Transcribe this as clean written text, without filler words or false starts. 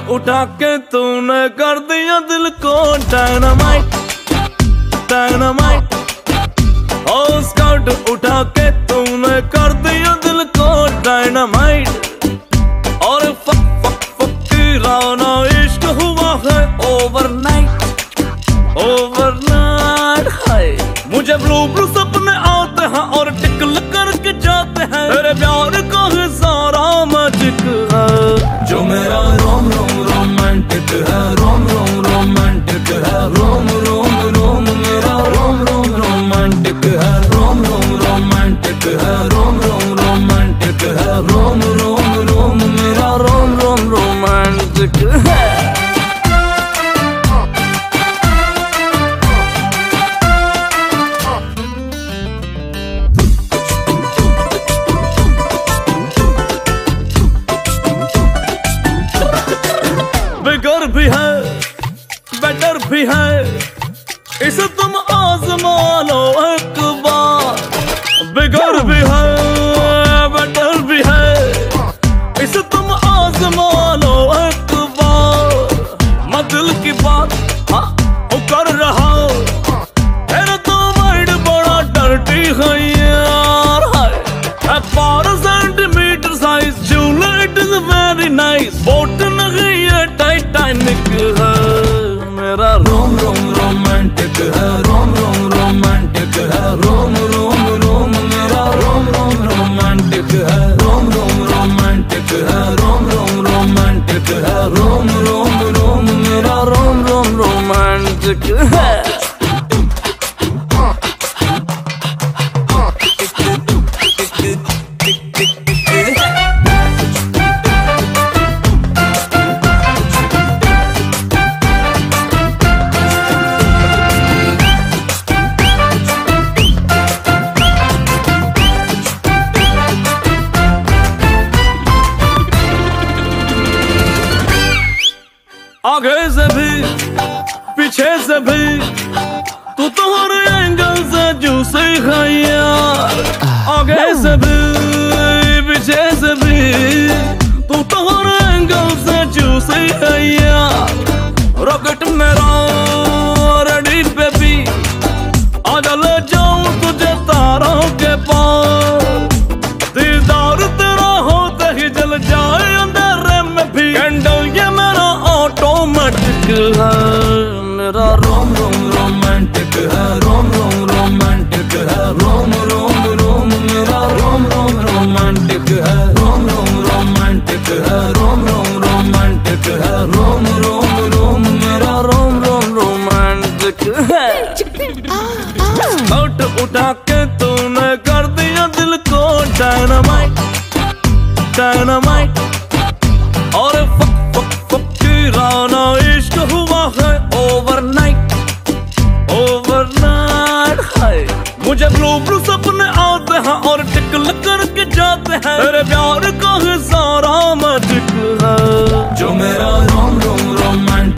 उठा के तूने कर दिया दिल को डायनामाइट डायनामाइट। ओ स्कर्ट उठा के तूने कर दिया दिल को डायनामाइट। और फक फक फक की राना इश्क हुआ है ओवरनाइट ओवरनाइट। हाय मुझे ब्लू ब्लू सपने आते हैं और टिकल करके जाते हैं। तेरे प्यार का है सारा मैजिक है जो मेरा रोम रोम रोमांटिक है। रोम रोम रोमांटिक है। रोम रोम रोम मेरा रोम रोम रोमांटिक है। रोम रोम रोमांटिक है। रोम रोम रोमांटिक है। रोम रोम रोम मेरा रोम रोम रोमांटिक है। बिगर भी है बेटर भी है इसे तुम आजमा लो एक बार। बिगर भी है बेटर भी है इसे तुम आजमा लो एक बार। मैं दिल की बात कर रहा तेरा तो वर्ड बड़ा डर्टी है यार। है 12 सेंटीमीटर साइज जूला it is very nice. Boat नहीं है टाइटैनिक है मेरा रोम रोम रोमांटिक है। रोम रोम रोमांटिक है। रोम रोम रोम मेरा रोम रोम रोमांटिक है। रोम रोम रोमांटिक है। रोम रोम रोमांटिक है। रोम रोम रोम मेरा रोम रोम रोमांटिक है। आगे से भी पीछे से भी तू तो हर एंगल से जूसे है यार। आगे से भी पीछे से भी तू तो हर एंगल से जूसे है यार। रॉकेट मेरा रेडी बेबी आजा ले जाऊं तुझे तारों के पास। दीदार तेरा होते ही जल जाए अंधेरे में भी। कैंडल ये मेरा ऑटोमेटिक है मेरा रोम रोम रोमांटिक है। रोम रोम रोमांटिक है। रोम रोम रोम मेरा रोम रोम रोमांटिक है। रोम रोम रोमांटिक है। रोम रोम रोमांटिक है। रोम रोम रोम मेरा रोम रोम रोमांटिक है। स्कर्ट उठा के तूने कर दिया दिल को डायनामाइट डायनामाइट। और फक फक फक की राना इश्क हुआ है ओवरनाइट ओवरनाइट। हाय मुझे ब्लू ब्लू सपने आते हैं और टिकल करके जाते हैं। तेरे प्यार का